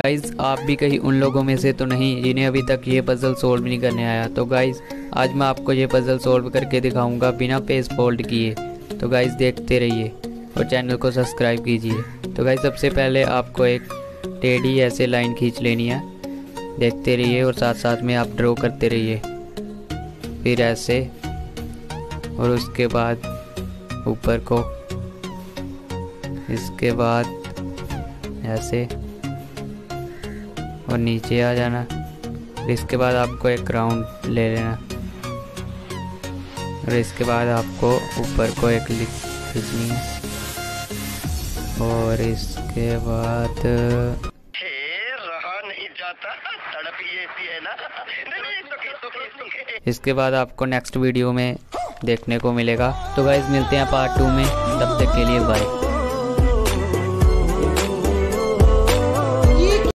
Guys आप भी कहीं उन लोगों में से तो नहीं जिन्हें अभी तक ये पजल सोल्व नहीं करने आया। तो गाइज आज मैं आपको ये पजल सोल्व करके दिखाऊंगा बिना पेज फोल्ड किए। तो गाइज देखते रहिए और चैनल को सब्सक्राइब कीजिए। तो गाइज सबसे पहले आपको एक टेढ़ी ऐसे लाइन खींच लेनी है, देखते रहिए और साथ साथ में आप ड्रॉ करते रहिए। फिर ऐसे और उसके बाद ऊपर को, इसके बाद ऐसे और नीचे आ जाना। इसके बाद आपको एक राउंड ले लेना और इसके बाद आपको ऊपर को एक लिख खींचनी है और इसके बाद रहा नहीं जाता, तड़प ही ऐसी है ना। इसके बाद आपको नेक्स्ट वीडियो में देखने को मिलेगा। तो गाइस मिलते हैं पार्ट 2 में, तब तक के लिए बाय।